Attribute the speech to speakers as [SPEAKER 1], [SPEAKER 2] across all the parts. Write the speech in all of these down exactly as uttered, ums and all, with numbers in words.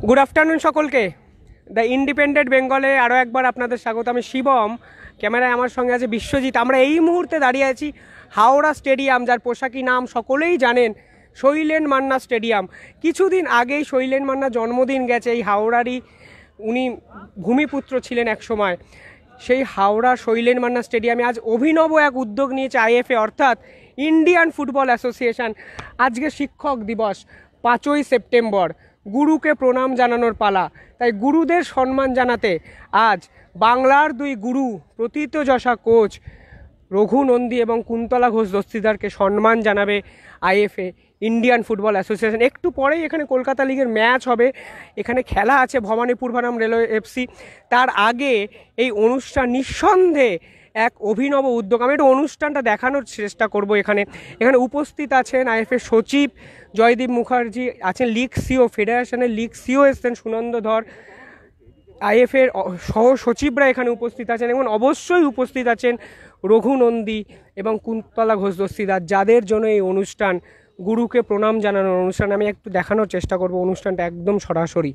[SPEAKER 1] Good afternoon সকলকে। The independent বেঙ্গলে আরও একবার আপনাদের স্বাগত। আমি শিবম, ক্যামেরায় আমার সঙ্গে আছে বিশ্বজিৎ। আমরা এই মুহূর্তে দাঁড়িয়ে আছি হাওড়া স্টেডিয়াম, যার পোশাকি নাম সকলেই জানেন, শৈলেন মান্না স্টেডিয়াম। কিছুদিন আগেই শৈলেন মান্না জন্মদিন গেছে। এই হাওড়ারই উনি ভূমিপুত্র ছিলেন এক সময়। সেই হাওড়া শৈলেন মান্না স্টেডিয়ামে আজ অভিনব এক উদ্যোগ নিয়েছে আইএফএ, অর্থাৎ ইন্ডিয়ান ফুটবল অ্যাসোসিয়েশন। আজকে শিক্ষক দিবস, পাঁচই সেপ্টেম্বর, গুরুকে প্রণাম জানানোর পালা। তাই গুরুদের সম্মান জানাতে আজ বাংলার দুই গুরু প্রথিতযশা কোচ রঘু নন্দী এবং কুন্তলা ঘোষ দস্তিদারকে সম্মান জানাবে আইএফএ, ইন্ডিয়ান ফুটবল অ্যাসোসিয়েশন। একটু পরেই এখানে কলকাতা লিগের ম্যাচ হবে, এখানে খেলা আছে ভবানীপুর বনাম রেলওয়ে এফসি। তার আগে এই অনুষ্ঠান নিঃসন্দেহে এক অভিনব উদ্যোগ। আমি একটু অনুষ্ঠানটা দেখানোর চেষ্টা করব। এখানে এখানে উপস্থিত আছেন আইএফএ সচিব জয়দীপ মুখার্জি, আছেন লিগ সিও, ফেডারেশনের লিগ সিও এসছেন সুনন্দ ধর, আইএফএর সহ সচিবরা এখানে উপস্থিত আছেন, এবং অবশ্যই উপস্থিত আছেন রঘু নন্দী এবং কুন্তলা ঘোষ দস্তিদার, যাদের জন্য এই অনুষ্ঠান, গুরুকে প্রণাম জানানোর অনুষ্ঠান। আমি একটু দেখানোর চেষ্টা করব অনুষ্ঠানটা একদম সরাসরি।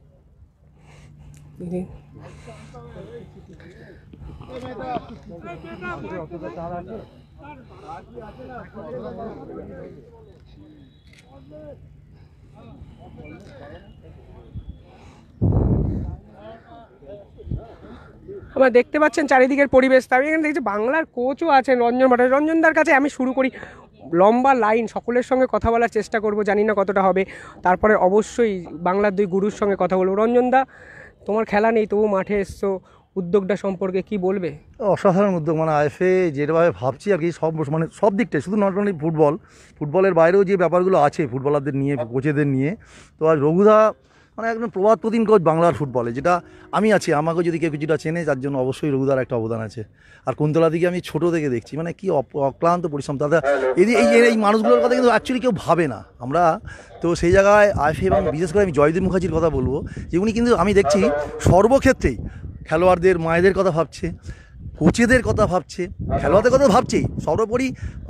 [SPEAKER 1] আমরা দেখতে পাচ্ছেন চারিদিকের পরিবেশ। আমি এখানে দেখছি বাংলার কোচও আছেন, রঞ্জন ভট্টাচার্য। রঞ্জনদার কাছে আমি শুরু করি। লম্বা লাইন, সকলের সঙ্গে কথা বলার চেষ্টা করব, জানি না কতটা হবে। তারপরে অবশ্যই বাংলার দুই গুরুর সঙ্গে কথা বলবো। রঞ্জনদা, তোমার খেলা নেই তবু মাঠে এসছো, উদ্যোগটা সম্পর্কে কি বলবে?
[SPEAKER 2] অসাধারণ উদ্যোগ। মানে আইএফএ যেভাবে ভাবছি আর কি, সব মানে সব দিকটাই, শুধু নট অনলি ফুটবল, ফুটবলের বাইরেও যে ব্যাপারগুলো আছে ফুটবলারদের নিয়ে, কোচেদের নিয়ে। তো আজ রঘুদা মানে একদম প্রবাদ প্রতিম কোচ বাংলার ফুটবলে, যেটা আমি আছি, আমাকে যদি কেউ কিছুটা চেনে তার জন্য অবশ্যই রঘুদার একটা অবদান আছে। আর কুন্তলা দিকে আমি ছোটো থেকে দেখছি, মানে কি অক্লান্ত পরিশ্রম তাদের। এই এই এই মানুষগুলোর কথা কিন্তু অ্যাকচুয়ালি কেউ ভাবে না আমরা। তো সেই জায়গায় আইএফএ, এবং বিশেষ করে আমি জয়দীপ মুখার্জির কথা বলবো, যে উনি কিন্তু আমি দেখছি সর্বক্ষেত্রেই খেলোয়াড়দের মায়েদের কথা ভাবছে, কোচেদের কথা ভাবছে, খেলোয়াড়দের কথা ভাবছেই, সর্বোপরি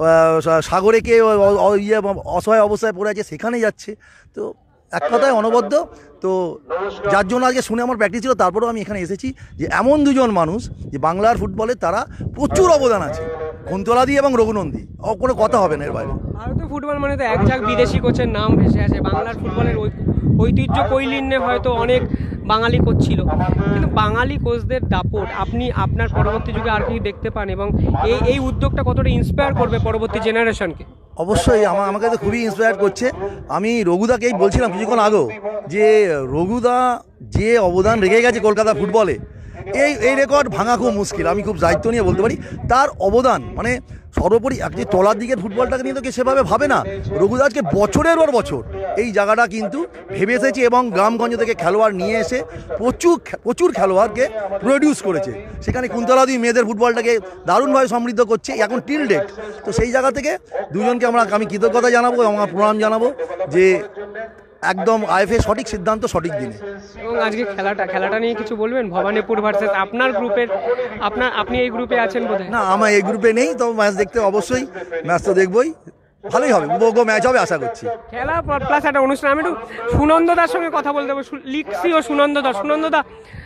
[SPEAKER 2] সাগরে কে ইয়ে অসহায় অবস্থায় পড়ে আছে সেখানে যাচ্ছে। তো এক কথায় অনবদ্য। তো যার জন্য আজকে শুনে আমার প্র্যাকটিস ছিল, তারপরেও আমি এখানে এসেছি যে এমন দুজন মানুষ যে বাংলার ফুটবলে তারা প্রচুর অবদান আছে, কুন্তলাদি এবং রঘুনন্দী, কোনো কথা হবে না এর বাইরে।
[SPEAKER 1] ভারতীয় ফুটবল মানে তো এক ঝাঁক বিদেশি কোচের নাম ভেসে আছে। বাংলার ফুটবলের ঐতিহ্য কৈলিন্যে হয়তো অনেক বাঙালি কোচ ছিল, কিন্তু বাঙালি কোচদের দাপট আপনি আপনার পরবর্তী যুগে আর কি দেখতে পান, এবং এই এই উদ্যোগটা কতটা ইন্সপায়ার করবে পরবর্তী জেনারেশনকে?
[SPEAKER 2] অবশ্যই আমার আমাকে তো খুবই ইন্সপায়ার করছে। আমি রঘুদাকেই বলছিলাম কিছুক্ষণ আগেও যে রঘুদা যে অবদান রেখে গেছে কলকাতা ফুটবলে, এই এই রেকর্ড ভাঙা খুব মুশকিল। আমি খুব দায়িত্ব নিয়ে বলতে পারি তার অবদান, মানে সর্বোপরি একটি তলার দিকের ফুটবলটাকে নিয়ে তো সেভাবে ভাবে না। রঘুদা আজকে বছরের পর বছর এই জায়গাটা কিন্তু ভেবে এসেছে, এবং গ্রামগঞ্জ থেকে খেলোয়াড় নিয়ে এসে প্রচুর প্রচুর খেলোয়াড়কে প্রডিউস করেছে। সেখানে কুন্তলাদি মেয়েদের ফুটবলটাকে দারুণভাবে সমৃদ্ধ করছে এখন টিল ডেট। তো সেই জায়গা থেকে দুজনকে আমরা আমি কৃতজ্ঞতা জানাবো এবং আমার প্রণাম জানাবো যে একদম আইএফএ সঠিক সিদ্ধান্ত সঠিক দিনে।
[SPEAKER 1] এবং আজকে খেলাটা খেলাটা নিয়ে কিছু বলবেন? ভবানীপুর ভার্সেস আপনার গ্রুপের, আপনার আপনি এই গ্রুপে আছেন বোধহয়?
[SPEAKER 2] না, আমার এই গ্রুপে নেই, তো ম্যাচ দেখতে অবশ্যই, ম্যাচ তো দেখবই, ভালোই হবে, উপভোগ্য ম্যাচ হবে আশা করছি।
[SPEAKER 1] খেলা প্লাস একটা অনুষ্ঠান। আমি একটু সুনন্দদার সঙ্গে কথা বলতে দেবো, লিখছি ও সুনন্দদা। সুনন্দদা,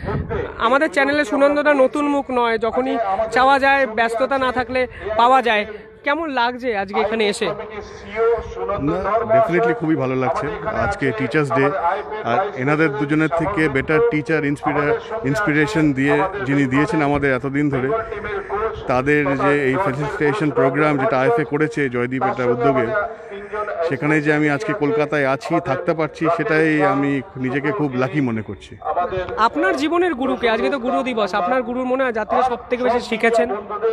[SPEAKER 1] আমাদের চ্যানেলে সুনন্দদা নতুন মুখ নয়, যখনই চাওয়া যায়, ব্যস্ততা না থাকলে পাওয়া যায়। কেমন লাগছে আজকে এখানে এসে?
[SPEAKER 3] না, ডেফিনেটলি খুবই ভালো লাগছে। আজকে টিচার্স ডে, আর এনাদের দুজনের থেকে বেটার টিচার ইন্সপিরেশন দিয়ে যিনি দিয়েছেন আমাদের এতদিন ধরে, তাদের যে এই ফেসিলিটেশন প্রোগ্রাম যেটা আইএফএ করেছে জয়দীপ এটা উদ্যোগে, সেখানে যে আমি আজকে কলকাতায় আছি, থাকতে পারছি, সেটাই আমি নিজেকে খুব লাকি মনে করছি।
[SPEAKER 1] আপনার জীবনের গুরুকে, আজকে তো গুরু দিবস, আপনার গুরুর মনে হয় যার থেকে সব থেকে বেশি শিখেছেন?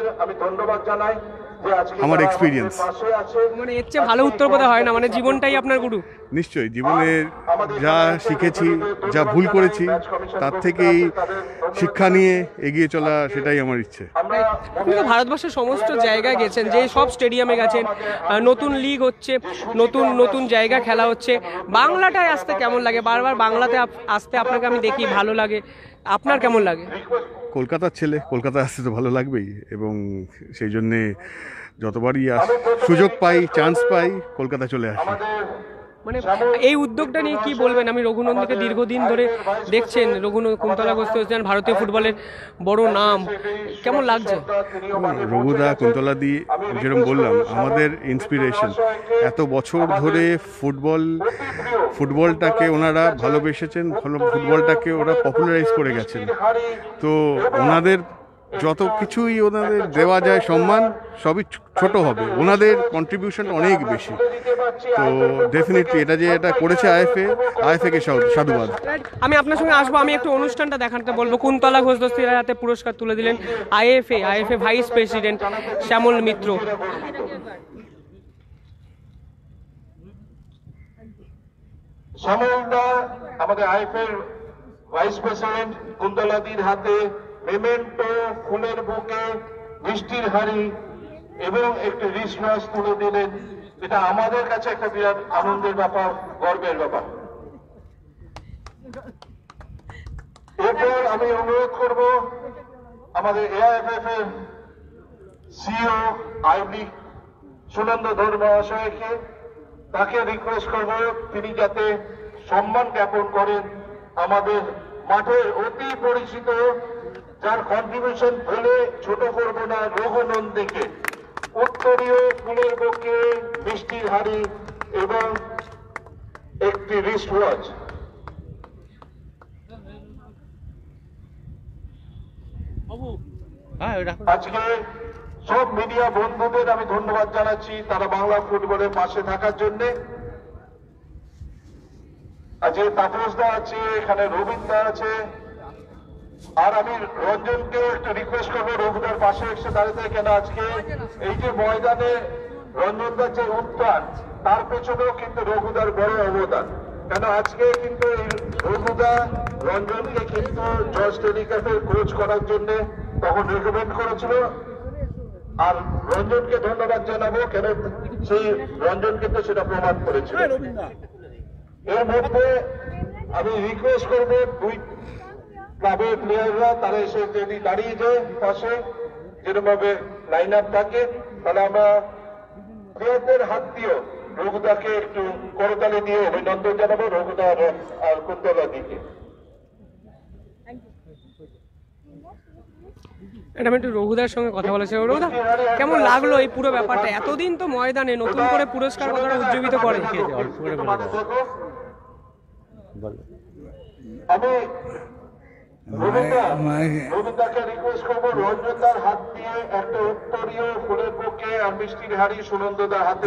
[SPEAKER 3] আমার এক্সপিরিয়েন্স।
[SPEAKER 1] মানে এর চেয়ে ভালো উত্তর বোধহয় হয় না, মানে জীবনটাই আপনার গুরু।
[SPEAKER 3] নিশ্চয়ই, জীবনে যা শিখেছি, যা ভুল করেছি, তার থেকেই শিক্ষা নিয়ে এগিয়ে চলা, সেটাই আমার ইচ্ছে।
[SPEAKER 1] আপনি তো ভারতবর্ষের সমস্ত জায়গায় গেছেন, যে সব স্টেডিয়ামে গেছেন, নতুন লিগ হচ্ছে, নতুন নতুন জায়গা খেলা হচ্ছে, বাংলাটায় আসতে কেমন লাগে? বারবার বাংলাতে আসতে আপনাকে আমি দেখি, ভালো লাগে, আপনার কেমন লাগে?
[SPEAKER 3] কলকাতার ছেলে, কলকাতায় আসতে তো ভালো লাগবেই, এবং সেই জন্যে যতবারই সুযোগ পাই, চান্স পাই, কলকাতা চলে আসি।
[SPEAKER 1] মানে এই উদ্যোগটা নিয়ে কি বলবেন? আমি রঘুনন্দীকে দীর্ঘদিন ধরে দেখছেন, রঘুন কুন্তলা ঘোষ হচ্ছেন ভারতীয় ফুটবলের বড় নাম, কেমন লাগছে?
[SPEAKER 3] রঘুদা কুন্তলাদি যেরকম বললাম আমাদের ইন্সপিরেশন, এত বছর ধরে ফুটবল ফুটবলটাকে ওনারা ভালোবেসেছেন, ভালো ফুটবলটাকে ওরা পপুলারাইজ করে গেছেন। তো ওনাদের যত কিছুই ওনাদের দেওয়া যায় সম্মান সবই ছোট হবে, ওনাদের কন্ট্রিবিউশন অনেক বেশি। তো ডেফিনেটলি এটা যে এটা করেছে আইএফএ, আইএফএ কে সাধুবাদ।
[SPEAKER 1] আমি আপনার সঙ্গে আসবো, আমি একটু অনুষ্ঠানটা দেখাতে বলবো। কুন্তলা ঘোষ দস্তির হাতে পুরস্কার তুলে দিলেন IFA IFA vice president Shyamal Mitra.
[SPEAKER 4] শ্যামলদা আমাদের আইএফএ ভাইস প্রেসিডেন্ট কুন্তলাদির হাতে মেমেন্টো, ফুলের বুকে, মিষ্টির হাড়ি এবং একটি রিস্টওয়াচ তুলে দিলেন। এটা আমাদের কাছে একটা বিরাট আনন্দের ব্যাপার, গর্বের ব্যাপার। এরপর আমি অনুরোধ করব আমাদের এআইএফএফ এর সিইও আইবি সুনন্দ ধর মহাশয়কে, তাকে রিকোয়েস্ট করব তিনি যাতে সম্মান জ্ঞাপন করেন আমাদের মাঠের অতি পরিচিত, যার কন্ট্রিবিউশন বলে ছোট করব না, রঘুনন্দীকে উত্তরীয় ফুলের বুকে, মিষ্টির হাড়ি এবং একটি রিস্ট ওয়াচ। আজকে সব মিডিয়া বন্ধুদের আমি ধন্যবাদ জানাচ্ছি, তারা বাংলা ফুটবলের পাশে থাকার জন্য। আজকে তাপসদা আছে, এখানে রবীন্দ্র আছে, আর আমি রঞ্জনকেও একটু রিকোয়েস্ট করবো রঘুদার পাশে এসে দাঁড়িয়ে। কেন আজকে এই যে ময়দানে রঞ্জনদার যে উত্থান, তার পেছনেও কিন্তু রঘুদার বড় অবদান। কেন আজকে কিন্তু এই রঘুদা রঞ্জনকে কিন্তু জর্জ টেলিগ্রাফের কোচ করার জন্য তখন রেকমেন্ড করেছিল, আর রঞ্জনকে ধন্যবাদ জানাবো, কেন সেই রঞ্জন কিন্তু সেটা প্রমাণ করেছিল। এর মধ্যে আমি রিকোয়েস্ট করবো দুই ক্লাবের প্লেয়াররা তারা এসে যদি দাঁড়িয়ে যায় পাশে, যেরকম ভাবে লাইন আপ থাকে, তাহলে আমরা প্লেয়ারদের হাত দিয়েও রঘুদাকে একটু করতালি দিয়ে অভিনন্দন জানাবো, রঘুদা আর কুন্তলা দিকে।
[SPEAKER 1] এটা আমি একটু রঘুদার সঙ্গে কথা বলেছি। রঘুদা, কেমন লাগলো এই পুরো ব্যাপারটা? এতদিন তো ময়দানে নতুন করে পুরস্কার কথাটা উজ্জীবিত করে।
[SPEAKER 4] আমি রবীন্দ্রকে রিকোয়েস্ট করবো রঞ্জনদার হাত দিয়ে একটা উত্তরীয় ফুলের বুকে আর মিষ্টির হাড়ি সুনন্দদার হাতে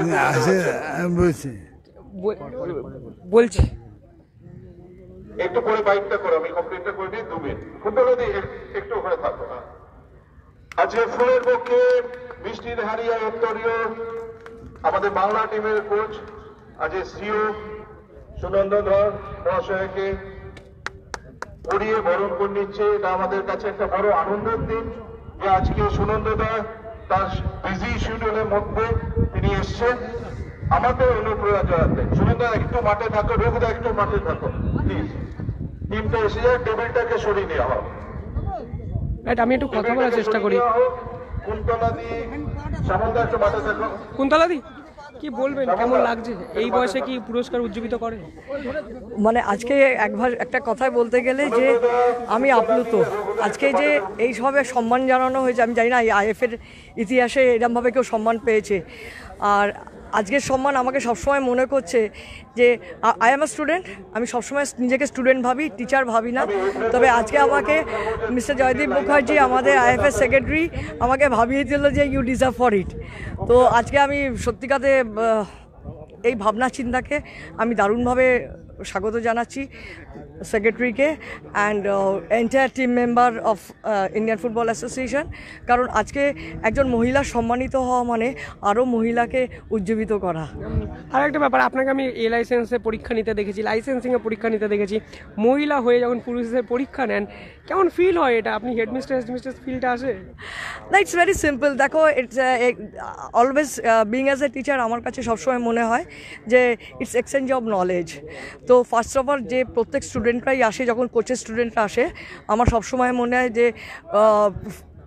[SPEAKER 1] বলছি।
[SPEAKER 4] একটু পরে বাইকটা করো, আমি কমপ্লিটটা করে দিই, দু মিনিট কুন্তলা দি একটু ওখানে থাকো। আজকে ফুলের বুকে, মিষ্টির হাড়ি আর উত্তরীয় আমাদের বাংলা টিমের কোচ আজকে সিও সুনন্দ ধর মহাশয়কে পড়িয়ে বরণ করে নিচ্ছে। এটা আমাদের কাছে একটা বড় আনন্দের দিন যে আজকে সুনন্দদা তার বিজি শিডিউলের মধ্যে তিনি এসছেন আমাদের অনুপ্রেরণা জানাতে। সুনন্দা একটু মাঠে থাকো, রঘুদা একটু মাঠে থাকো প্লিজ, টিমটা এসে যায়, টেবিলটাকে সরিয়ে নেওয়া হোক।
[SPEAKER 1] আমি একটু কথা বলার চেষ্টা করি।
[SPEAKER 4] কুন্তলা দি, শ্যামলদা একটু মাঠে থাকো।
[SPEAKER 1] কুন্তলা দি, কি বলবেন, কেমন লাগছে এই বয়সে কি পুরস্কার উজ্জীবিত করে?
[SPEAKER 5] মানে আজকে একবার একটা কথায় বলতে গেলে যে আমি আপ্লুত। আজকে যে এইভাবে সম্মান জানানো হয়েছে, আমি জানি না এই আইএফের ইতিহাসে এরকমভাবে কেউ সম্মান পেয়েছে। আর আজকের সম্মান আমাকে সবসময় মনে করছে যে আই এম আ স্টুডেন্ট, আমি সবসময় নিজেকে স্টুডেন্ট ভাবি, টিচার ভাবি না। তবে আজকে আমাকে মিস্টার জয়দীপ মুখার্জি, আমাদের আইএফএ সেক্রেটারি, আমাকে ভাবিয়ে দিল যে ইউ ডিজার্ভ ফর ইট। তো আজকে আমি সত্যিকারে এই ভাবনা চিন্তাকে আমি দারুণভাবে স্বাগত জানাচ্ছি সেক্রেটারিকে and entire team member of Indian football association. কারণ আজকে একজন মহিলা সম্মানিত হওয়া মানে আরও মহিলাকে উজ্জীবিত করা।
[SPEAKER 1] আর একটা ব্যাপার, আপনাকে আমি এ লাইসেন্সে পরীক্ষা নিতে দেখেছি, লাইসেন্সিংয়ে পরীক্ষা নিতে দেখেছি। মহিলা হয়ে যখন পুরুষের পরীক্ষা নেন কেমন ফিল হয়? এটা আপনি হেডমিস্ট্রেস হেডমিস্ট্রেস ফিলটা আসে
[SPEAKER 5] না? It's very simple. দেখো, it's always being as a teacher আমার কাছে সবসময় মনে হয় যে ইটস এক্সচেঞ্জ অফ নলেজ। তো ফার্স্ট অফ অল যে প্রত্যেক স্টুডেন্টরাই আসে, যখন কোচের স্টুডেন্টরা আসে, আমার সবসময় মনে হয় যে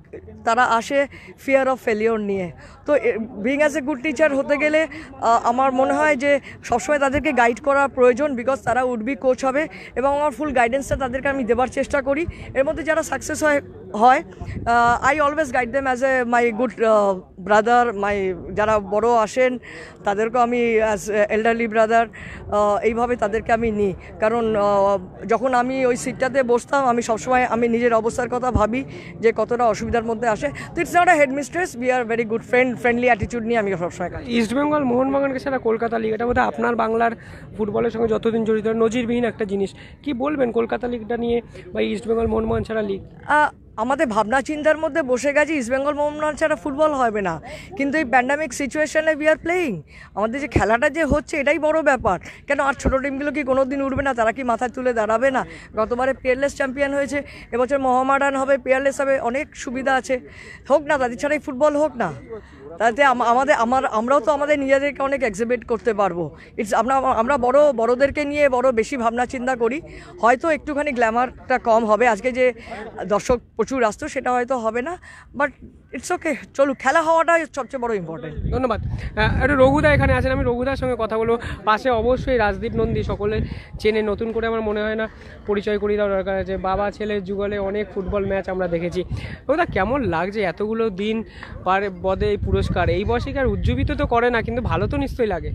[SPEAKER 5] তারা আসে ফিয়ার অফ ফেলিওর নিয়ে। তো being as a good teacher হতে গেলে আমার মনে হয় যে সবসময় তাদেরকে গাইড করা প্রয়োজন, বিকজ তারা উড বি কোচ হবে এবং আমার ফুল গাইডেন্সটা তাদেরকে আমি দেওয়ার চেষ্টা করি। এর মধ্যে যারা সাকসেস হয় হয় I always guide them as a my good brother. My যারা বড় আসেন তাদেরকেও আমি অ্যাজ এল্ডারলি ব্রাদার এইভাবে তাদেরকে আমি নিই। কারণ যখন আমি ওই সিটটাতে বসতাম আমি সবসময় আমি নিজের অবস্থার কথা ভাবি যে কতটা অসুবিধার মধ্যে আসে। তো it's not a headmistress, we are very good friend, friendly attitude নিয়ে আমি সবসময় কাজ।
[SPEAKER 1] ইস্টবেঙ্গল মোহনবাগানকে ছাড়া কলকাতা লিগ, এটা বোধহয় আপনার বাংলার ফুটবলের সঙ্গে যতদিন জড়িত নজিরবিহীন একটা জিনিস। কি বলবেন কলকাতা লিগটা নিয়ে বা ইস্টবেঙ্গল মোহনবাগান ছাড়া লিগ?
[SPEAKER 5] আমাদের ভাবনা চিন্তার মধ্যে বসে গেছি ইস্টবেঙ্গল মোহনবাগান ছাড়া ফুটবল হবে না, কিন্তু এই প্যান্ডামিক সিচুয়েশনে উই আর প্লেয়িং। আমাদের যে খেলাটা যে হচ্ছে এটাই বড় ব্যাপার। কেন আর ছোটো টিমগুলো কি কোনো দিন উঠবে না? তারা কি মাথায় তুলে দাঁড়াবে না? গতবারে পিয়ারলেস চ্যাম্পিয়ন হয়েছে, এবছর মোহামেডান হবে, পিয়ারলেস হবে, অনেক সুবিধা আছে। হোক না, তাদের ছাড়াই ফুটবল হোক না, তাতে আমাদের আমার আমরাও তো আমাদের নিজেদেরকে অনেক এক্সিবিট করতে পারবো। ইটস আমরা আমরা বড় বড়দেরকে নিয়ে বড় বেশি ভাবনা চিন্তা করি, হয়তো একটুখানি গ্ল্যামারটা কম হবে। আজকে যে দর্শক প্রচুর আসতো সেটা হয়তো হবে না, বাট ইটস ওকে, চলুক, খেলা হওয়াটাই সবচেয়ে বড় ইম্পর্টেন্ট।
[SPEAKER 1] ধন্যবাদ। একটু রঘুদা এখানে আছেন, আমি রঘুদার সঙ্গে কথা বলবো। পাশে অবশ্যই রাজদীপ নন্দী, সকলে চেনে, নতুন করে আমার মনে হয় না পরিচয় করিয়ে দেওয়া দরকার আছে। বাবা ছেলের যুগলে অনেক ফুটবল ম্যাচ আমরা দেখেছি। রঘুদা কেমন লাগছে এতগুলো দিন পার বদে এই পুরস্কার? এই বয়সে আর উজ্জীবিত তো করে না, কিন্তু ভালো তো নিশ্চয়ই লাগে।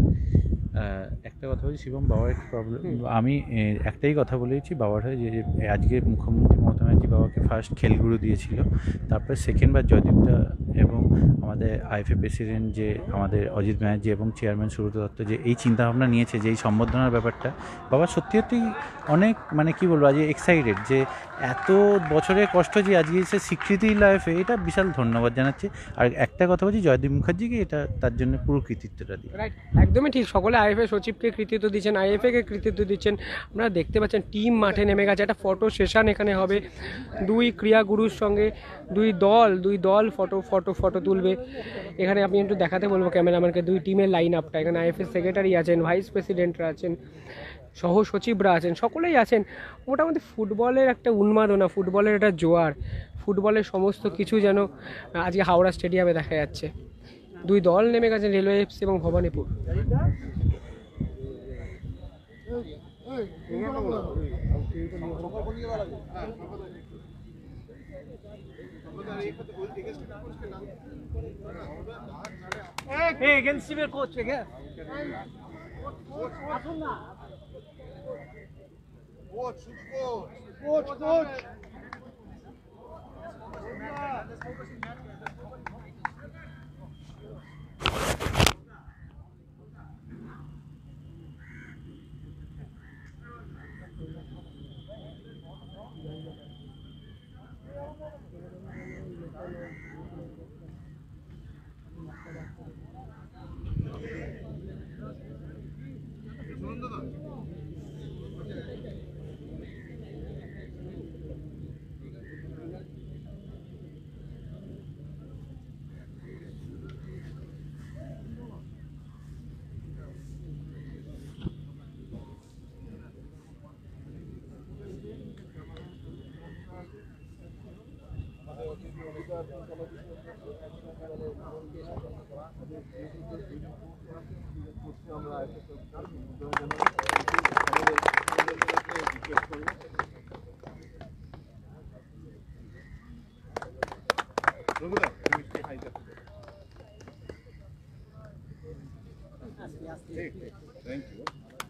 [SPEAKER 6] একটা কথা বলছি শিবম, বাবার একটা প্রবলেম, আমি একটাই কথা বলেছি বাবার হয়ে, যে আজকে মুখ্যমন্ত্রী মমতা ব্যানার্জি বাবাকে ফার্স্ট খেলগুরু দিয়েছিল, তারপরে সেকেন্ডবার জয়দীপদা এবং আমাদের আইএফএ প্রেসিডেন্ট যে আমাদের অজিত ব্যানার্জি এবং চেয়ারম্যান সুব্রত দত্ত যে এই চিন্তাভাবনা নিয়েছে, যে এই সম্বর্ধনার ব্যাপারটা, বাবা সত্যি সত্যি অনেক মানে কি বলবো, আজকে এক্সাইটেড যে এত বছরের কষ্ট যে আজকে সে স্বীকৃতি লাইফে, এটা বিশাল ধন্যবাদ জানাচ্ছি। আর একটা কথা বলছি, জয়দীপ মুখার্জিকে এটা তার জন্য পুরো কৃতিত্বটা দিই।
[SPEAKER 1] রাইট, একদমই ঠিক। সকলে আইএফএ সচিবকে কৃতিত্ব দিচ্ছেন, আইএফএকে কৃতিত্ব দিচ্ছেন। আপনারা দেখতে পাচ্ছেন টিম মাঠে নেমে গেছে, একটা ফটো সেশন এখানে হবে, দুই ক্রীড়াগুরুর সঙ্গে দুই দল দুই দল ফটো ফটো ফটো তুলবে। এখানে আপনি একটু দেখাতে বলবো ক্যামেরাম্যানকে দুই টিমের লাইন আপটা। এখানে আইএফএ সেক্রেটারি আছেন, ভাইস প্রেসিডেন্টরা আছেন, সহ সচিবরা আছেন, সকলেই আছেন। মোটামুটি ফুটবলের একটা উন্মাদনা, ফুটবলের একটা জোয়ার, ফুটবলের সমস্ত কিছু যেন আজকে হাওড়া স্টেডিয়ামে দেখা যাচ্ছে। দুই দল নেমে গেছেন, রেলওয়ে এফসি এবং Bhabanipur.
[SPEAKER 3] Thank you.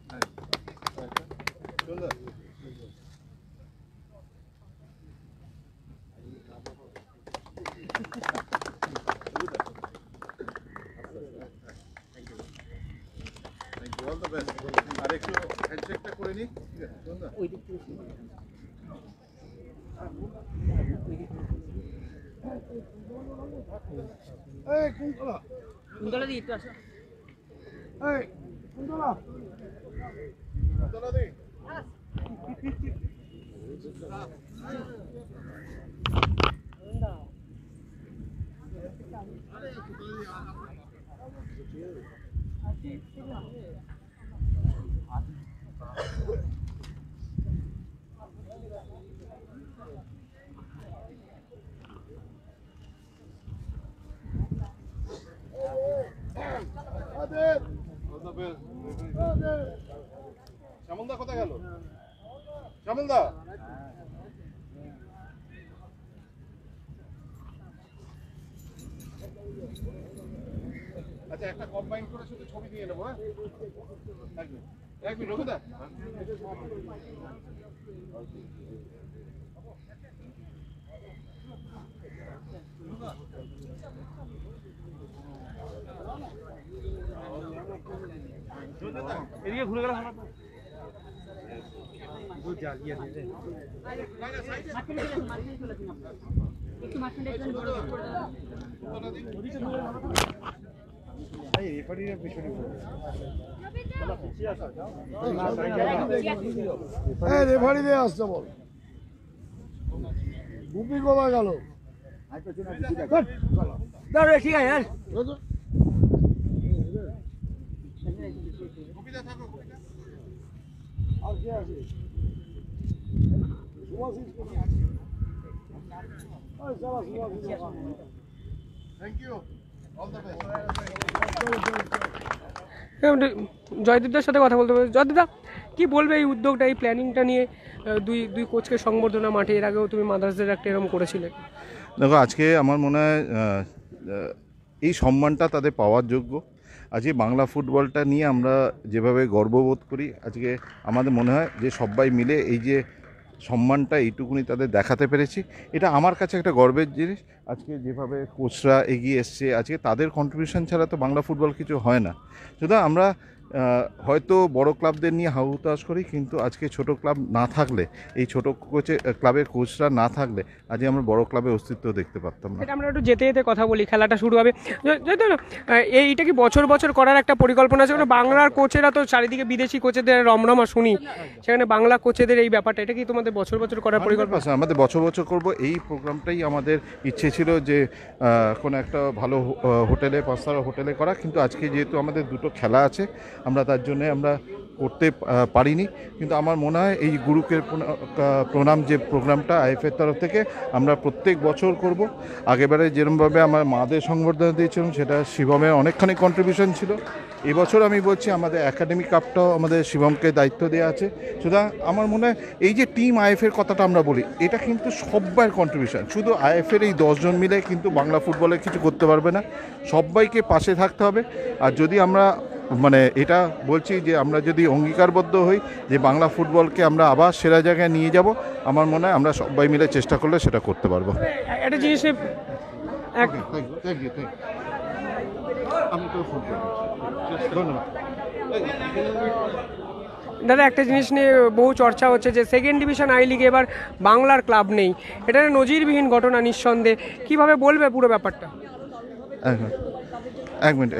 [SPEAKER 3] All the best. আর একটু হ্যান্ডশেকটা করে নি, ঠিক আছে? ওই দিক থেকে এই কুন্তলা কুন্তলা দি একটু আসো। এই কুন্তলা কুন্তলা দি শ্যামলদা কোথায় গেল? শ্যামলদা আচ্ছা, একটা কম্বাইন করে শুধু ছবি দিয়ে নেবো। হ্যাঁ, এক মিনিট এক মিনিট রঘুদা। এদিকে ঘুরে গেলে ভালো।
[SPEAKER 7] রেফারি দিয়ে আসতে বল। গুপি কোথায় গেল?
[SPEAKER 5] ঠিক আছে
[SPEAKER 7] আর কে আছে?
[SPEAKER 3] Thank you, all the best.
[SPEAKER 1] জয়দীপদার সাথে কথা বলতে হবে। জয়দীপদা কি বলবে এই উদ্যোগটা, এই প্ল্যানিংটা নিয়ে? দুই দুই কোচকে সংবর্ধনা মাঠে, এর আগেও তুমি মাদার্সদের একটা এরকম করেছিলে।
[SPEAKER 8] দেখো, আজকে আমার মনে হয় এই সম্মানটা তাদের পাওয়ার যোগ্য। আজকে বাংলা ফুটবলটা নিয়ে আমরা যেভাবে গর্ববোধ করি, আজকে আমাদের মনে হয় যে সবাই মিলে এই যে সম্মানটা এইটুকুনি তাদের দেখাতে পেরেছি, এটা আমার কাছে একটা গর্বের জিনিস। আজকে যেভাবে কোচরা এগিয়ে এসছে, আজকে তাদের কন্ট্রিবিউশন ছাড়া তো বাংলা ফুটবল কিছু হয় না। সুতরাং আমরা হয়তো বড় ক্লাবদের নিয়ে হাউ হুতাশ করি, কিন্তু আজকে ছোট ক্লাব না থাকলে, এই ছোট কোচে ক্লাবের কোচরা না থাকলে আজকে আমরা বড় ক্লাবের অস্তিত্ব দেখতে পারতাম না।
[SPEAKER 1] এটা আমরা একটু যেতে যেতে কথা বলি, খেলাটা শুরু হবে। এইটা কি বছর বছর করার একটা পরিকল্পনা আছে? বাংলার কোচেরা তো চারিদিকে বিদেশি কোচেদের রমরমা শুনি, সেখানে বাংলা কোচেদের এই ব্যাপারটা, এটা কি তোমাদের বছর বছর করার পরিকল্পনা?
[SPEAKER 8] আমাদের বছর বছর করব, এই প্রোগ্রামটাই আমাদের ইচ্ছে ছিল যে কোনো একটা ভালো হোটেলে, পাঁচতারা হোটেলে করা, কিন্তু আজকে যেহেতু আমাদের দুটো খেলা আছে, আমরা তার জন্যে আমরা করতে পারিনি। কিন্তু আমার মনে হয় এই গুরুকে প্রণাম যে প্রোগ্রামটা আইএফএর তরফ থেকে আমরা প্রত্যেক বছর করব। আগেবারে যেরকমভাবে আমার মাদের সংবর্ধনা দিয়েছিলাম, সেটা শিবমের অনেকখানি কন্ট্রিবিউশন ছিল। এবছর আমি বলছি আমাদের একাডেমি কাপটাও আমাদের শিবমকে দায়িত্ব দেওয়া আছে। সুতরাং আমার মনে হয় এই যে টিম আইএফের কথাটা আমরা বলি, এটা কিন্তু সব্বার কন্ট্রিবিউশন। শুধু আইএফের এই দশজন মিলে কিন্তু বাংলা ফুটবলে কিছু করতে পারবে না, সবাইকে পাশে থাকতে হবে। আর যদি আমরা মানে এটা বলছি যে আমরা যদি অঙ্গীকারবদ্ধ হই যে বাংলা ফুটবলকে আমরা আবার সেরা জায়গায় নিয়ে যাব, আমার মনে হয় আমরা সবাই মিলে চেষ্টা করলে সেটা করতে পারবো।
[SPEAKER 1] একটা জিনিস দাদা, একটা জিনিস নিয়ে বহু চর্চা হচ্ছে যে সেকেন্ড ডিভিশন আই লিগে এবার বাংলার ক্লাব নেই, এটা নজিরবিহীন ঘটনা নিঃসন্দেহে। কিভাবে বলবে পুরো ব্যাপারটা?
[SPEAKER 8] এক মিনিট,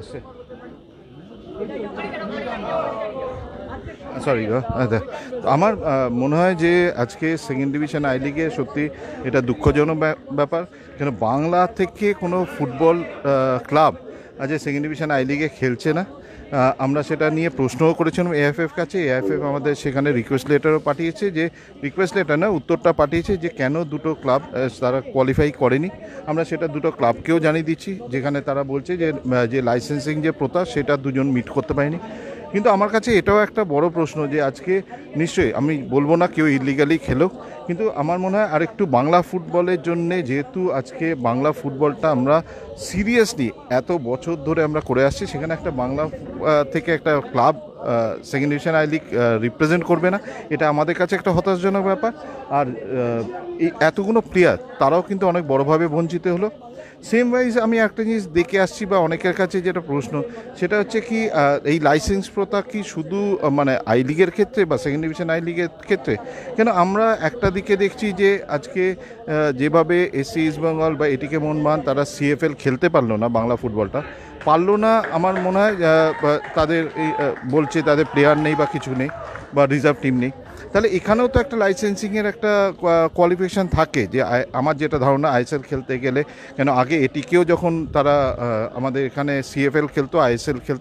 [SPEAKER 8] সরি গো। আমার মনে হয় যে আজকে সেকেন্ড ডিভিশন আই লিগে সত্যি এটা দুঃখজনক ব্যাপার, কেন বাংলা থেকে কোনো ফুটবল ক্লাব আজ সেকেন্ড ডিভিশন আই লিগে খেলছে না। আমরা সেটা নিয়ে প্রশ্নও করেছিলাম এএফএফ কাছে। এএফএফ আমাদের সেখানে রিকোয়েস্ট লেটারও পাঠিয়েছে, যে রিকোয়েস্ট লেটার না, উত্তরটা পাঠিয়েছে যে কেন দুটো ক্লাব তারা কোয়ালিফাই করেনি। আমরা সেটা দুটো ক্লাবকেও জানিয়ে দিচ্ছি, যেখানে তারা বলছে যে যে লাইসেন্সিং যে প্রথা সেটা দুজন মিট করতে পারেনি। কিন্তু আমার কাছে এটাও একটা বড় প্রশ্ন যে আজকে নিশ্চয়ই আমি বলবো না কেউ ইলিগালি খেলো, কিন্তু আমার মনে হয় আরেকটু বাংলা ফুটবলের জন্যে, যেহেতু আজকে বাংলা ফুটবলটা আমরা সিরিয়াসলি এত বছর ধরে আমরা করে আসছি, সেখানে একটা বাংলা থেকে একটা club second division I league represent করবে না, এটা আমাদের কাছে একটা হতাশজনক ব্যাপার। আর এই এতগুলো প্লেয়ার তারাও কিন্তু অনেক বড়োভাবে বঞ্চিত হলো। সেম ওয়াইজ আমি একটা জিনিস দেখে আসছি বা অনেকের কাছে যেটা প্রশ্ন, সেটা হচ্ছে কি এই লাইসেন্স প্রথা কি শুধু মানে আই লিগের ক্ষেত্রে বা সেকেন্ড ডিভিশন আই লিগের ক্ষেত্রে? কেন আমরা একটা দিকে দেখছি যে আজকে যেভাবে এসসি ইস্ট বেঙ্গল বা এটিকে মোহনবাগান তারা সিএফএল খেলতে পারলো না, বাংলা ফুটবলটা পারলো না, আমার মনে হয় তাদের এই বলছে তাদের প্লেয়ার নেই বা কিছু নেই বা রিজার্ভ টিম নেই। তাহলে এখানেও তো একটা লাইসেন্সিংয়ের একটা কোয়ালিফিকেশান থাকে, যে আমার যেটা ধারণা আইএসএল খেলতে গেলে, কেন আগে এটিকেও যখন তারা আমাদের এখানে সিএফএল খেলতো, আইএসএল খেলতো,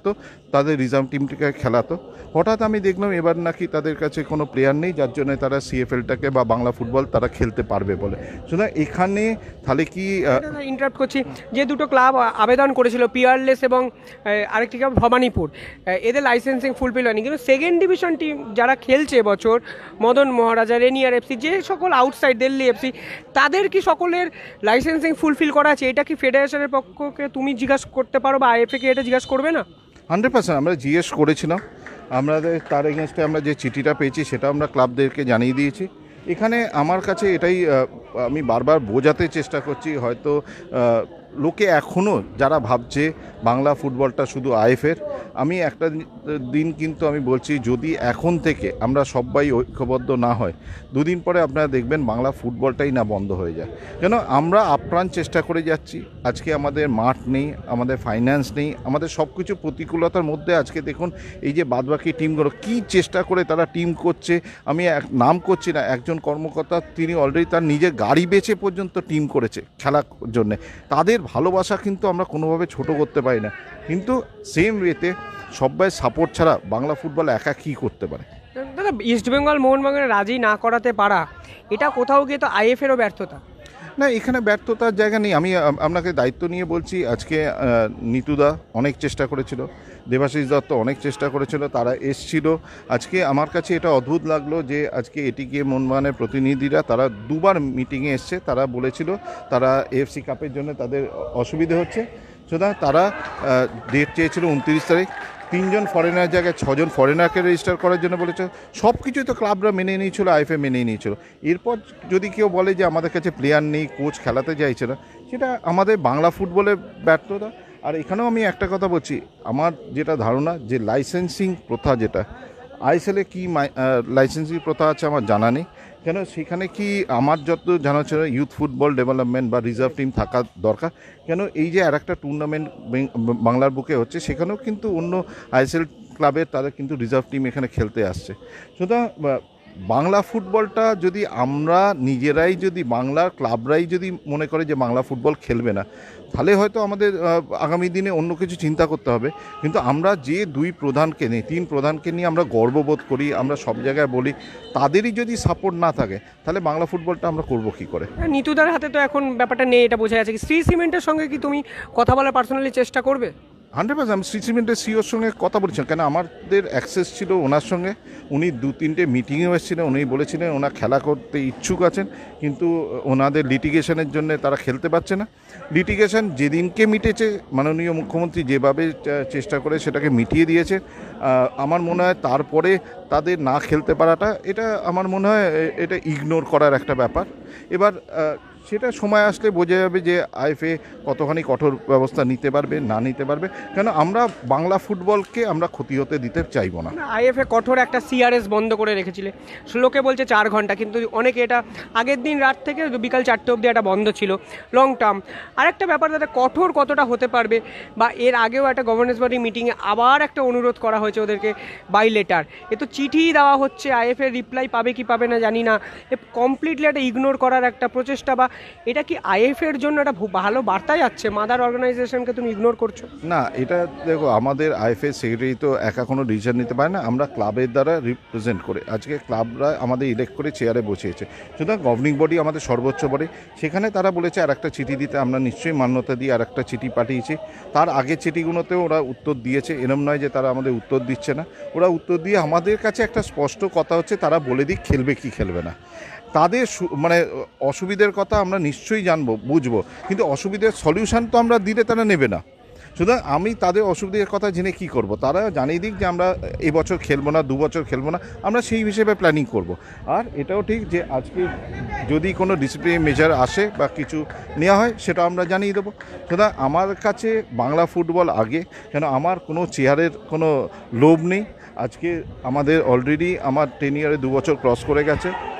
[SPEAKER 8] তাদের রিজার্ভ টিমটিকে খেলাতো। হঠাৎ আমি দেখলাম এবার নাকি তাদের কাছে কোনো প্লেয়ার নেই, যার জন্য তারা সিএফএলটাকে বা বাংলা ফুটবল তারা খেলতে পারবে বলে। সুতরাং এখানে তাহলে কি
[SPEAKER 1] ইন্টারাপ্ট করছি, যে দুটো ক্লাব আবেদন করেছিল পিয়ারলেস এবং আরেকটি ক্লাব ভবানীপুর, এদের লাইসেন্সিং ফুলফিল হয়নি, কিন্তু সেকেন্ড ডিভিশন টিম যারা খেলছে এবছর মদন মহারাজা, রেনিয়ার এফসি, যে সকল আউটসাইড দিল্লি এফসি, তাদের কি সকলের লাইসেন্সিং ফুলফিল করা আছে? এটা কি ফেডারেশনের পক্ষকে তুমি জিজ্ঞাসা করতে পারো বা আইএফএ কে এটা জিজ্ঞাসা করবে না?
[SPEAKER 8] হান্ড্রেড পার্সেন্ট আমরা জিজ্ঞেস করেছিলাম, আমাদের তার এগেনস্টে আমরা যে চিঠিটা পেয়েছি সেটা আমরা ক্লাবদেরকে জানিয়ে দিয়েছি। এখানে আমার কাছে এটাই আমি বারবার বোঝাতে চেষ্টা করছি, হয়তো লোকে এখনও যারা ভাবছে বাংলা ফুটবলটা শুধু আইএফের, আমি একটা দিন কিন্তু আমি বলছি, যদি এখন থেকে আমরা সবাই ঐক্যবদ্ধ না হয়, দুদিন পরে আপনারা দেখবেন বাংলা ফুটবলটাই না বন্ধ হয়ে যায়। কেন আমরা আপ্রাণ চেষ্টা করে যাচ্ছি, আজকে আমাদের মাঠ নেই, আমাদের ফাইন্যান্স নেই, আমাদের সব কিছু প্রতিকূলতার মধ্যে আজকে দেখুন এই যে বাদবাকি টিমগুলো কী চেষ্টা করে তারা টিম করছে। আমি এক নাম করছি না, একজন কর্মকর্তা তিনি অলরেডি তার নিজের গাড়ি বেচে পর্যন্ত টিম করেছে খেলার জন্যে। তাদের ভালোবাসা কিন্তু আমরা কোনোভাবে ছোট করতে পারি না, কিন্তু সেম ওয়েতে সবাই সাপোর্ট ছাড়া বাংলা ফুটবল একা কী করতে পারে?
[SPEAKER 1] দাদা, ইস্টবেঙ্গল মোহনবাগান রাজি না করাতে পারা, এটা কোথাও গিয়ে তো আইএফেরও ব্যর্থতা
[SPEAKER 8] না, এখানে ব্যর্থতার জায়গা নেই। আমি আপনাকে দায়িত্ব নিয়ে বলছি, আজকে নিতুদা অনেক চেষ্টা করেছিল, দেবাশিস দত্ত অনেক চেষ্টা করেছিল, তারা এসছিল। আজকে আমার কাছে এটা অদ্ভুত লাগলো যে আজকে এটিকে মোহনবাগানের প্রতিনিধিরা তারা দুবার মিটিংয়ে এসছে, তারা বলেছিল তারা এএফসি কাপের জন্য তাদের অসুবিধে হচ্ছে, সুতরাং তারা ডেট চেয়েছিল উনত্রিশ তারিখ, তিনজন ফরেনার জায়গায় ছজন ফরেনারকে রেজিস্টার করার জন্য বলেছে। সব কিছুই তো ক্লাবরা মেনে নিয়েছিল, আইএফএ মেনে নিয়েছিল। এরপর যদি কেউ বলে যে আমাদের কাছে প্লেয়ার নেই, কোচ খেলাতে চাইছে না, সেটা আমাদের বাংলা ফুটবলের ব্যর্থতা। আর এখানেও আমি একটা কথা বলছি, আমার যেটা ধারণা যে লাইসেন্সিং প্রথা, যেটা আইএসএলে কি লাইসেন্সিং প্রথা আছে আমার জানা নেই, কেন সেখানে কি আমার যত জানা ছিল ইউথ ফুটবল ডেভেলপমেন্ট বা রিজার্ভ টিম থাকা দরকার। কেন এই যে আর একটা টুর্নামেন্ট বাংলার বুকে হচ্ছে, সেখানেও কিন্তু অন্য আইএসএল ক্লাবের তারা কিন্তু রিজার্ভ টিম এখানে খেলতে আসছে। সুতরাং বাংলা ফুটবলটা যদি আমরা নিজেরাই, যদি বাংলার ক্লাবরাই যদি মনে করে যে বাংলা ফুটবল খেলবে না, তাহলে হয়তো আমাদের আগামী দিনে অন্য কিছু চিন্তা করতে হবে। কিন্তু আমরা যে দুই প্রধানকে নিয়ে, তিন প্রধানকে নিয়ে আমরা গর্ববোধ করি, আমরা সব জায়গায় বলি, তাদেরই যদি সাপোর্ট না থাকে, তাহলে বাংলা ফুটবলটা আমরা করবো কী করে?
[SPEAKER 1] নিতুদার হাতে তো এখন ব্যাপারটা নেই, এটা বোঝা যাচ্ছে। শ্রী সিমেন্টের সঙ্গে কি তুমি কথা বলার পার্সোনালি চেষ্টা করবে?
[SPEAKER 8] হান্ড্রেড পার্সেন্ট আমি শ্রী সিমেন্টের সিওর সঙ্গে কথা বলেছিলাম, কেন আমাদের অ্যাক্সেস ছিল ওনার সঙ্গে। উনি দু তিনটে মিটিংয়েও এসেছিলেন, উনি বলেছিলেন ওনার খেলা করতে ইচ্ছুক আছেন, কিন্তু ওনাদের লিটিগেশনের জন্য তারা খেলতে পারছে না। লিটিগেশন যেদিনকে মিটেছে, মাননীয় মুখ্যমন্ত্রী যেভাবে চেষ্টা করে সেটাকে মিটিয়ে দিয়েছে। আমার মনে হয় তারপরে তাদের না খেলতে পারাটা, এটা আমার মনে হয় এটা ইগনোর করার একটা ব্যাপার। এবার সেটা সময় আসলে বোঝা যাবে যে আইএফএ কতখানি কঠোর ব্যবস্থা নিতে পারবে না নিতে পারবে, কেন আমরা বাংলা ফুটবলকে আমরা ক্ষতি হতে দিতে চাইবো না।
[SPEAKER 1] আইএফএ কঠোর একটা সিআরএস বন্ধ করে রেখেছিল, লোকে বলছে চার ঘন্টা, কিন্তু অনেকে এটা আগের দিন রাত থেকে বিকাল চারটে অবধি এটা বন্ধ ছিল লং টার্ম। আরেকটা ব্যাপার দাদা, কঠোর কতটা হতে পারবে, বা এর আগেও একটা গভর্নেন্স বডি মিটিংয়ে আবার একটা অনুরোধ করা হয়েছে ওদেরকে বাই লেটার, এ তো চিঠি দেওয়া হচ্ছে, আইএফএ রিপ্লাই পাবে কি পাবে না জানি না, এ কমপ্লিটলি একটা ইগনোর করার একটা প্রচেষ্টা, বা এটা কি আইএফএর জন্য একটা ভালো বার্তা যাচ্ছে? মাদার অর্গানাইজেশনকে তুমি ইগনোর করছো
[SPEAKER 8] না। এটা দেখো, আমাদের আইএফএ সেক্রেটারি তো একা কোনো ডিসিশন নিতে পারে না, আমরা ক্লাবের দ্বারা রিপ্রেজেন্ট করে, আজকে ক্লাবরা আমাদের ইলেক্ট করে চেয়ারে বসিয়েছে, সুতরাং গভর্নিং বডি আমাদের সর্বোচ্চ বডি, সেখানে তারা বলেছে আর একটা চিঠি দিতে, আমরা নিশ্চয়ই মান্যতা দিয়ে আর একটা চিঠি পাঠিয়েছি। তার আগের চিঠিগুলোতেও ওরা উত্তর দিয়েছে, এরম নয় যে তারা আমাদের উত্তর দিচ্ছে না, ওরা উত্তর দিয়ে আমাদের কাছে একটা স্পষ্ট কথা হচ্ছে তারা বলে দিক খেলবে কি খেলবে না। তাদের মানে অসুবিধার কথা আমরা নিশ্চয়ই জানবো, বুঝবো, কিন্তু অসুবিধার সলিউশন তো আমরা দিলে তারা নেবে না। সুতরাং আমি তাদের অসুবিধার কথা জেনে কি করব, তারা জানিয়ে দিক যে আমরা এবছর খেলবো না, দু বছর খেলবো না, আমরা সেই হিসেবে প্ল্যানিং করব। আর এটাও ঠিক যে আজকে যদি কোনো ডিসিপ্লিনারি মেজার আসে বা কিছু নেওয়া হয়, সেটা আমরা জানিয়ে দেবো। সুতরাং আমার কাছে বাংলা ফুটবল আগে, কেন আমার কোনো চেয়ারের কোনো লোভ নেই। আজকে আমাদের অলরেডি আমার টেন ইয়ারে দু বছর ক্রস করে গেছে,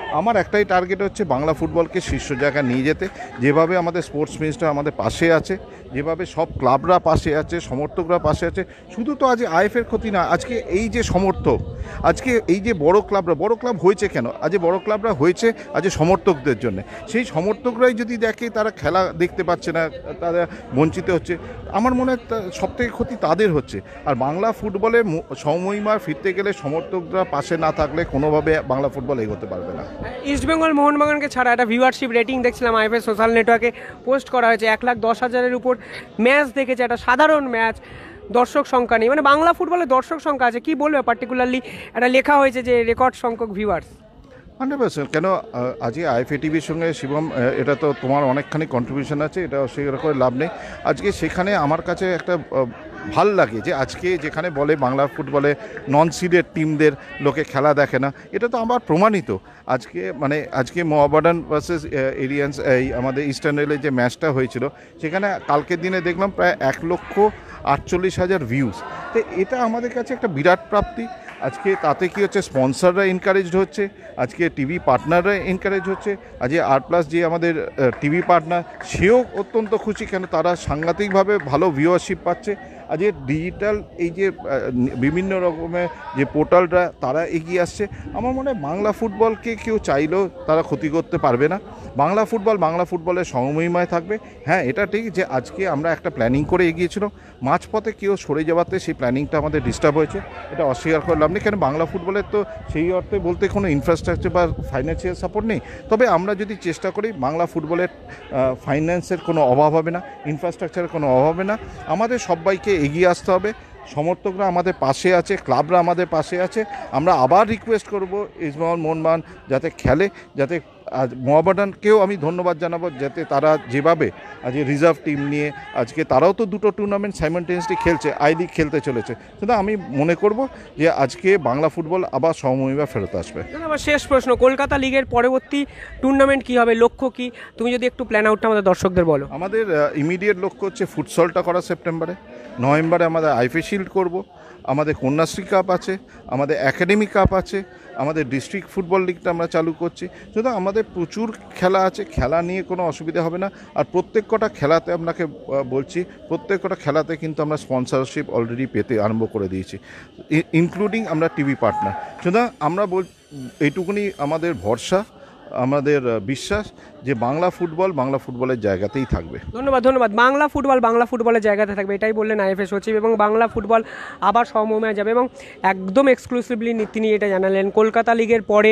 [SPEAKER 8] আমার একটাই টার্গেট হচ্ছে বাংলা ফুটবলকে শীর্ষ জায়গায় নিয়ে যেতে। যেভাবে আমাদের স্পোর্টস মিনিস্টার আমাদের পাশে আছে, যেভাবে সব ক্লাবরা পাশে আছে, সমর্থকরা পাশে আছে, শুধু তো আজ আইএফের ক্ষতি না, আজকে এই যে সমর্থক, আজকে এই যে বড় ক্লাবরা, বড় ক্লাব হয়েছে কেন, আজ বড় ক্লাবরা হয়েছে আজ সমর্থকদের জন্য। সেই সমর্থকরাই যদি দেখে তারা খেলা দেখতে পাচ্ছে না, তারা বঞ্চিত হচ্ছে, আমার মনে হয় সবথেকে ক্ষতি তাদের হচ্ছে। আর বাংলা ফুটবলের সমমহিমা ফিরতে গেলে সমর্থকরা পাশে না থাকলে কোনোভাবে বাংলা ফুটবল এগোতে পারবে না।
[SPEAKER 1] ইস্টবেঙ্গল মোহনবাগানকে ছাড়া একটা ভিউয়ারশিপ রেটিং দেখছিলাম আইএফএ সোশ্যাল নেটওয়ার্কে পোস্ট করা হয়েছে, এক লাখ দশ হাজারের উপর ম্যাচ দেখেছে, একটা সাধারণ ম্যাচ, দর্শক সংখ্যা নেই, মানে বাংলা ফুটবলে দর্শক সংখ্যা আছে, কি বলবে পার্টিকুলারলি একটা লেখা হয়েছে যে রেকর্ড সংখ্যক ভিউয়ার্স।
[SPEAKER 8] হান্ড্রেড পার্সেন্ট কেন আজকে আইএফএ টিভির সঙ্গে শিবম, এটা তো তোমার অনেকখানি কন্ট্রিবিউশন আছে, এটা অস্বীকার করে লাভ নেই। আজকে সেখানে আমার কাছে একটা ভাল লাগে যে আজকে যেখানে বলে বাংলা ফুটবলে নন সিডেড টিমদের লোকে খেলা দেখে না, এটা তো আমার প্রমাণিত। আজকে মানে আজকে মোহামেডান ভার্সেস এরিয়ান্স এই আমাদের ইস্টার্ন রেলের যে ম্যাচটা হয়েছিল, সেখানে কালকের দিনে দেখলাম প্রায় এক লক্ষ আটচল্লিশ হাজার ভিউজ। তো এটা আমাদের কাছে একটা বিরাট প্রাপ্তি। আজকে তাতে কি হচ্ছে, স্পন্সররা এনকারেজড হচ্ছে, আজকে টিভি পার্টনাররা এনকারেজ হচ্ছে, আজকে আর প্লাস যে আমাদের টিভি পার্টনার সেও অত্যন্ত খুশি, কেন তারা সাংঘাতিকভাবে ভালো ভিউয়ারশিপ পাচ্ছে। আজ ডিজিটাল এই যে বিভিন্ন রকমের যে পোর্টালরা তারা এগিয়ে আসছে। আমার মনে হয় বাংলা ফুটবলকে কেউ চাইলেও তারা ক্ষতি করতে পারবে না। বাংলা ফুটবল বাংলা ফুটবলের সমমহিমায় থাকবে। হ্যাঁ, এটা ঠিক যে আজকে আমরা একটা প্ল্যানিং করে এগিয়েছিলাম, মাঝপথে কেউ সরে যাওয়াতে সেই প্ল্যানিংটা আমাদের ডিস্টার্ব হয়েছে, এটা অস্বীকার করলাম না। কেন বাংলা ফুটবলের তো সেই অর্থে বলতে কোনো ইনফ্রাস্ট্রাকচার বা ফাইন্যান্সিয়াল সাপোর্ট নেই। তবে আমরা যদি চেষ্টা করি, বাংলা ফুটবলের ফাইন্যান্সের কোনো অভাব হবে না, ইনফ্রাস্ট্রাকচারের কোনো অভাব হবে না। আমাদের সবাইকে এগিয়ে আসতে হবে, সমর্থকরা আমাদের পাশে আছে, ক্লাবরা আমাদের পাশে আছে। আমরা আবার রিকোয়েস্ট করব ইস্টবেঙ্গল মোহনবাগান যাতে খেলে, যাতে আজ মোহামেডানকেও আমি ধন্যবাদ জানাবো, যাতে তারা যেভাবে আজ রিজার্ভ টিম নিয়ে আজকে তারাও তো দুটো টুর্নামেন্ট সাইমালটেনিয়াসলি খেলছে, আই লিগ খেলতে চলেছে। কিন্তু আমি মনে করব যে আজকে বাংলা ফুটবল আবার সমমহিমা ফেরত আসবে।
[SPEAKER 1] আমার শেষ প্রশ্ন, কলকাতা লিগের পরবর্তী টুর্নামেন্ট কি হবে, লক্ষ্য কি, তুমি যদি একটু প্ল্যান আউটটা আমাদের দর্শকদের বলো।
[SPEAKER 8] আমাদের ইমিডিয়েট লক্ষ্য হচ্ছে ফুটসলটা করা সেপ্টেম্বরে, নভেম্বরে আমাদের আইএফএ শিল্ড করব, আমাদের কন্যাশ্রী কাপ আছে, আমাদের একাডেমি কাপ আছে, আমাদের ডিস্ট্রিক্ট ফুটবল লিগটা আমরা চালু করছি। সুতরাং আমাদের প্রচুর খেলা আছে, খেলা নিয়ে কোনো অসুবিধা হবে না। আর প্রত্যেক কটা খেলাতে আপনাকে বলছি, প্রত্যেক কটা খেলাতে কিন্তু আমরা স্পন্সরশিপ অলরেডি পেতে আরম্ভ করে দিয়েছি, ইনক্লুডিং আমরা টিভি পার্টনার। সুতরাং আমরা বল এইটুকুনি আমাদের ভরসা, আমাদের বিশ্বাস যে বাংলা ফুটবল বাংলা ফুটবলের জায়গাতেই থাকবে।
[SPEAKER 1] ধন্যবাদ ধন্যবাদ বাংলা ফুটবল বাংলা ফুটবলের জায়গাতে থাকবে, এটাই বললেন আইএফএ সচিব, এবং বাংলা ফুটবল আবার সমমহিমায় যাবে, এবং একদম এক্সক্লুসিভলি তিনি এটা জানালেন। কলকাতা লিগের পরে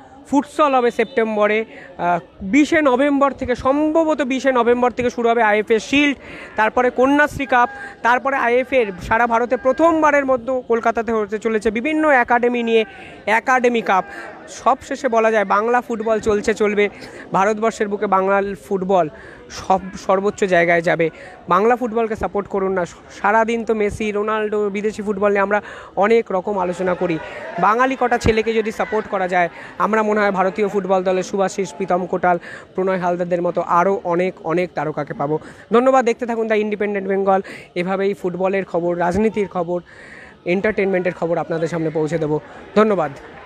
[SPEAKER 1] ফুটসল হবে সেপ্টেম্বরে, বিশে নভেম্বর থেকে, সম্ভবত বিশে নভেম্বর থেকে শুরু হবে আইএফএ শিল্ড, তারপরে কন্যাশ্রী কাপ, তারপরে আইএফএর সারা ভারতে প্রথমবারের মধ্যে কলকাতাতে হতে চলেছে বিভিন্ন একাডেমি নিয়ে একাডেমি কাপ। সব শেষে বলা যায় বাংলা ফুটবল চলছে চলবে, ভারতবর্ষের বুকে বাংলা ফুটবল সব সর্বোচ্চ জায়গায় যাবে। বাংলা ফুটবলকে সাপোর্ট করুন না। সারাদিন তো মেসি, রোনাল্ডো, বিদেশি ফুটবল নিয়ে আমরা অনেক রকম আলোচনা করি, বাঙালি কটা ছেলেকে যদি সাপোর্ট করা যায়, আমরা মনে হয় ভারতীয় ফুটবল দলের সুভাশিস, প্রীতম কোটাল, প্রণয় হালদারদের মতো আরও অনেক অনেক তারকাকে পাবো। ধন্যবাদ, দেখতে থাকুন দ্য ইন্ডিপেন্ডেন্ট বেঙ্গল। এভাবেই ফুটবলের খবর, রাজনীতির খবর, এন্টারটেনমেন্টের খবর আপনাদের সামনে পৌঁছে দেবো। ধন্যবাদ।